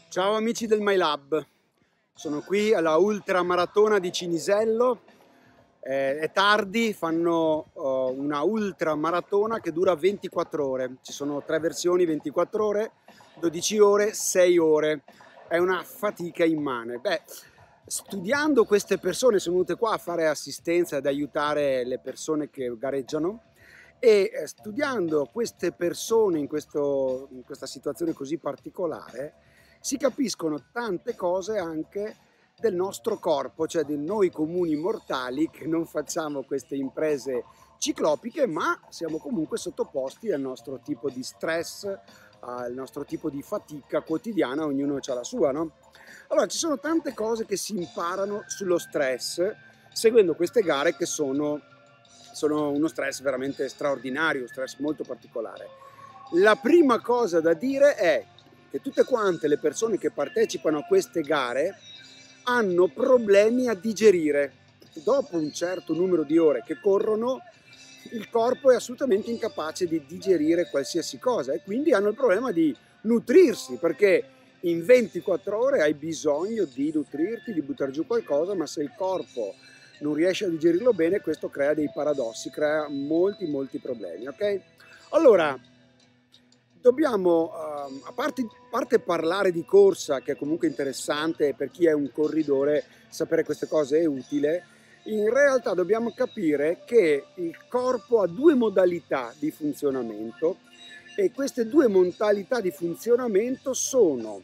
Ciao amici del MyLab, sono qui alla ultramaratona di Cinisello, è tardi, fanno una ultramaratona che dura 24 ore, ci sono 3 versioni, 24 ore, 12 ore, 6 ore, è una fatica immane. Beh, studiando queste persone, sono venute qua a fare assistenza ed aiutare le persone che gareggiano, e studiando queste persone in questa situazione così particolare si capiscono tante cose anche del nostro corpo, cioè di noi comuni mortali che non facciamo queste imprese ciclopiche, ma siamo comunque sottoposti al nostro tipo di stress, al nostro tipo di fatica quotidiana, ognuno ha la sua, no? Allora, ci sono tante cose che si imparano sullo stress seguendo queste gare che sono uno stress veramente straordinario, un stress molto particolare. La prima cosa da dire è che tutte quante le persone che partecipano a queste gare hanno problemi a digerire. Dopo un certo numero di ore che corrono, il corpo è assolutamente incapace di digerire qualsiasi cosa e quindi hanno il problema di nutrirsi, perché in 24 ore hai bisogno di nutrirti, di buttare giù qualcosa, ma se il corpo non riesce a digerirlo bene, questo crea dei paradossi, crea molti problemi, ok? Allora, dobbiamo, a parte parlare di corsa, che è comunque interessante per chi è un corridore, sapere queste cose è utile, in realtà dobbiamo capire che il corpo ha due modalità di funzionamento e queste due modalità di funzionamento sono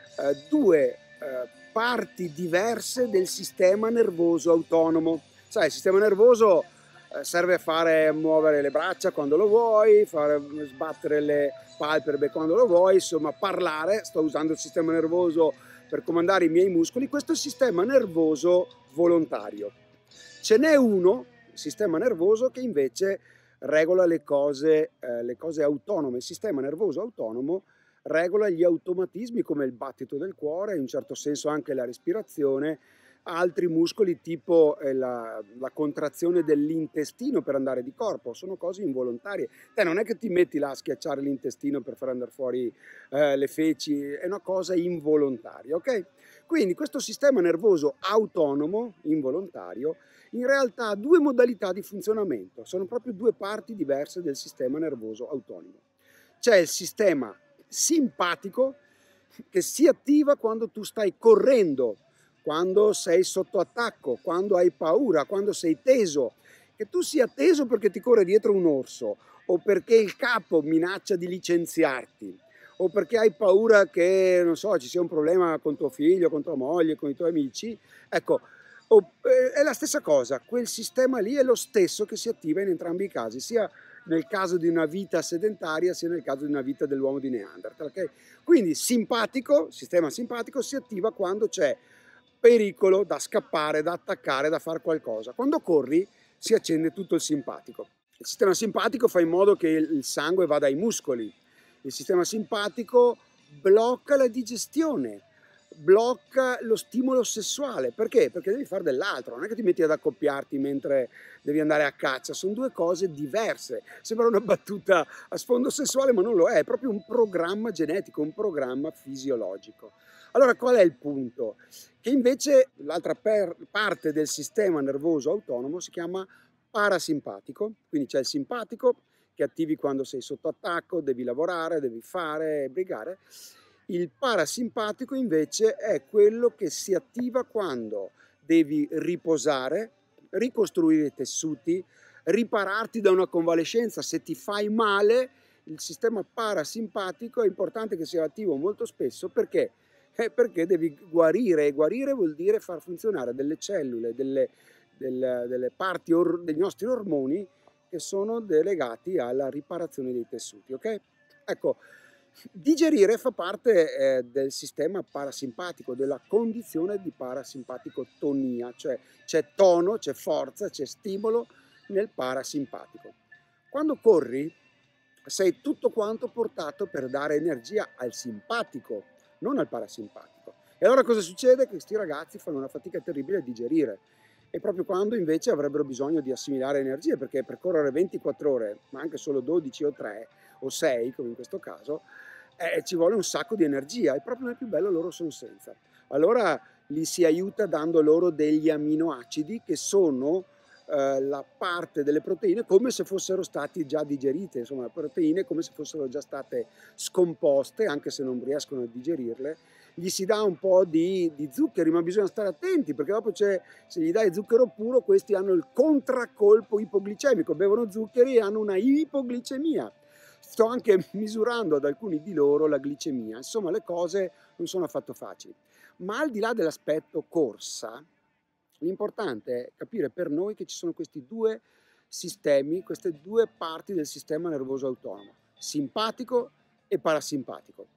due parti diverse del sistema nervoso autonomo. Sai, il sistema nervoso serve a fare muovere le braccia quando lo vuoi, fare sbattere le palpebre quando lo vuoi, insomma parlare, sto usando il sistema nervoso per comandare i miei muscoli, questo è il sistema nervoso volontario. Ce n'è uno, il sistema nervoso, che invece regola le cose autonome. Il sistema nervoso autonomo regola gli automatismi come il battito del cuore, in un certo senso anche la respirazione, altri muscoli tipo la contrazione dell'intestino per andare di corpo, sono cose involontarie. Te non è che ti metti là a schiacciare l'intestino per far andare fuori le feci, è una cosa involontaria, ok? Quindi questo sistema nervoso autonomo, involontario, in realtà ha due modalità di funzionamento, sono proprio due parti diverse del sistema nervoso autonomo. C'è il sistema simpatico che si attiva quando tu stai correndo, quando sei sotto attacco, quando hai paura, quando sei teso. Che tu sia teso perché ti corre dietro un orso o perché il capo minaccia di licenziarti o perché hai paura che, non so, ci sia un problema con tuo figlio, con tua moglie, con i tuoi amici, ecco, è la stessa cosa, quel sistema lì è lo stesso che si attiva in entrambi i casi, sia nel caso di una vita sedentaria sia nel caso di una vita dell'uomo di Neanderthal, okay? Quindi simpatico, sistema simpatico si attiva quando c'è pericolo da scappare, da attaccare, da fare qualcosa. Quando corri si accende tutto il simpatico. Il sistema simpatico fa in modo che il sangue vada ai muscoli. Il sistema simpatico blocca la digestione, blocca lo stimolo sessuale. Perché? Perché devi fare dell'altro, non è che ti metti ad accoppiarti mentre devi andare a caccia, sono due cose diverse. Sembra una battuta a sfondo sessuale, ma non lo è proprio un programma genetico, un programma fisiologico. Allora qual è il punto? Che invece l'altra parte del sistema nervoso autonomo si chiama parasimpatico, quindi c'è il simpatico che attivi quando sei sotto attacco, devi lavorare, devi fare, brigare. Il parasimpatico invece è quello che si attiva quando devi riposare, ricostruire i tessuti, ripararti da una convalescenza. Se ti fai male, il sistema parasimpatico è importante che sia attivo molto spesso perché devi guarire, e guarire vuol dire far funzionare delle cellule, delle parti dei nostri ormoni che sono delegati alla riparazione dei tessuti, ok? Ecco, digerire fa parte del sistema parasimpatico, della condizione di parasimpaticotonia, cioè c'è tono, c'è forza, c'è stimolo nel parasimpatico. Quando corri sei tutto quanto portato per dare energia al simpatico, non al parasimpatico. E allora cosa succede? Che questi ragazzi fanno una fatica terribile a digerire. E proprio quando invece avrebbero bisogno di assimilare energie, perché per correre 24 ore, ma anche solo 12 o 3 o 6, come in questo caso, ci vuole un sacco di energia e proprio nel più bello loro sono senza. Allora li si aiuta dando loro degli aminoacidi che sono la parte delle proteine come se fossero stati già digerite, insomma le proteine come se fossero già state scomposte, anche se non riescono a digerirle. Gli si dà un po' di zuccheri, ma bisogna stare attenti perché dopo se gli dai zucchero puro questi hanno il contraccolpo ipoglicemico, bevono zuccheri e hanno una ipoglicemia. Sto anche misurando ad alcuni di loro la glicemia, insomma le cose non sono affatto facili. Ma al di là dell'aspetto corsa, l'importante è capire per noi che ci sono questi due sistemi, queste due parti del sistema nervoso autonomo, simpatico e parasimpatico.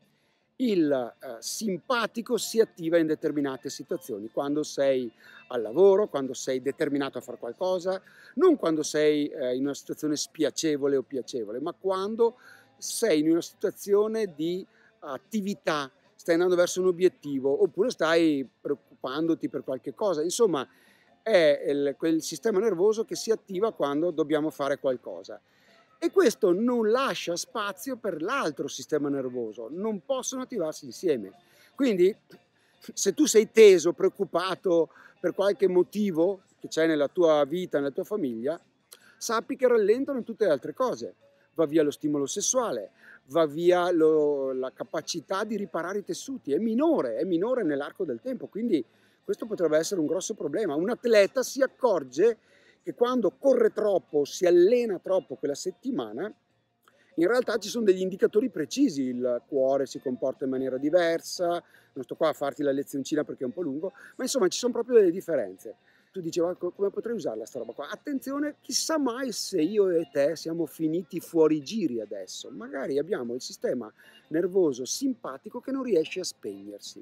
Il simpatico si attiva in determinate situazioni, quando sei al lavoro, quando sei determinato a fare qualcosa, non quando sei in una situazione spiacevole o piacevole, ma quando sei in una situazione di attività, stai andando verso un obiettivo oppure stai preoccupandoti per qualche cosa. Insomma, è quel sistema nervoso che si attiva quando dobbiamo fare qualcosa. E questo non lascia spazio per l'altro sistema nervoso, non possono attivarsi insieme. Quindi se tu sei teso, preoccupato per qualche motivo che c'è nella tua vita, nella tua famiglia, sappi che rallentano tutte le altre cose. Va via lo stimolo sessuale, va via la capacità di riparare i tessuti, è minore nell'arco del tempo, quindi questo potrebbe essere un grosso problema. Un atleta si accorge che quando corre troppo, si allena troppo quella settimana, in realtà ci sono degli indicatori precisi, il cuore si comporta in maniera diversa, non sto qua a farti la lezioncina perché è un po' lungo, ma insomma ci sono proprio delle differenze. Tu dici, ma come potrei usarla sta roba qua? Attenzione, chissà mai se io e te siamo finiti fuori giri adesso, magari abbiamo il sistema nervoso simpatico che non riesce a spegnersi.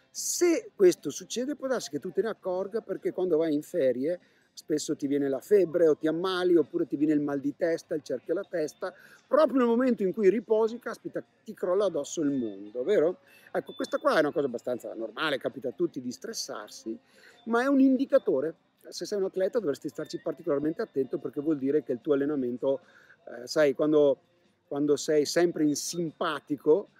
Se questo succede può darsi che tu te ne accorga perché quando vai in ferie spesso ti viene la febbre o ti ammali oppure ti viene il mal di testa, il cerchio alla testa, proprio nel momento in cui riposi, caspita, ti crolla addosso il mondo, vero? Ecco, questa qua è una cosa abbastanza normale, capita a tutti di stressarsi, ma è un indicatore. Se sei un atleta dovresti starci particolarmente attento perché vuol dire che il tuo allenamento, sai, quando sei sempre in simpatico,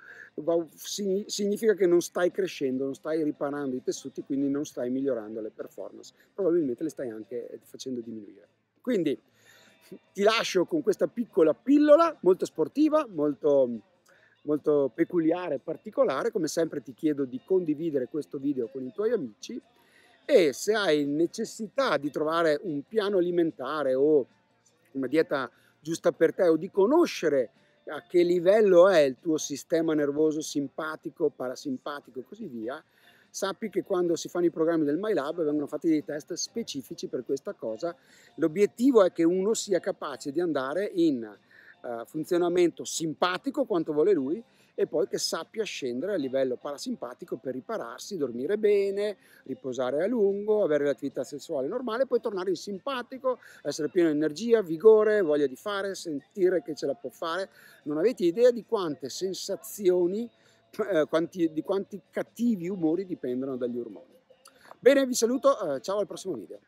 significa che non stai crescendo, non stai riparando i tessuti, quindi non stai migliorando le performance, probabilmente le stai anche facendo diminuire. Quindi ti lascio con questa piccola pillola molto sportiva, molto peculiare, particolare. Come sempre ti chiedo di condividere questo video con i tuoi amici e se hai necessità di trovare un piano alimentare o una dieta giusta per te o di conoscere a che livello è il tuo sistema nervoso simpatico, parasimpatico e così via, sappi che quando si fanno i programmi del MyLab vengono fatti dei test specifici per questa cosa. L'obiettivo è che uno sia capace di andare in funzionamento simpatico quanto vuole lui e poi che sappia scendere a livello parasimpatico per ripararsi, dormire bene, riposare a lungo, avere l'attività sessuale normale, poi tornare in simpatico, essere pieno di energia, vigore, voglia di fare, sentire che ce la può fare. Non avete idea di quante sensazioni, di quanti cattivi umori dipendono dagli ormoni. Bene, vi saluto, ciao al prossimo video.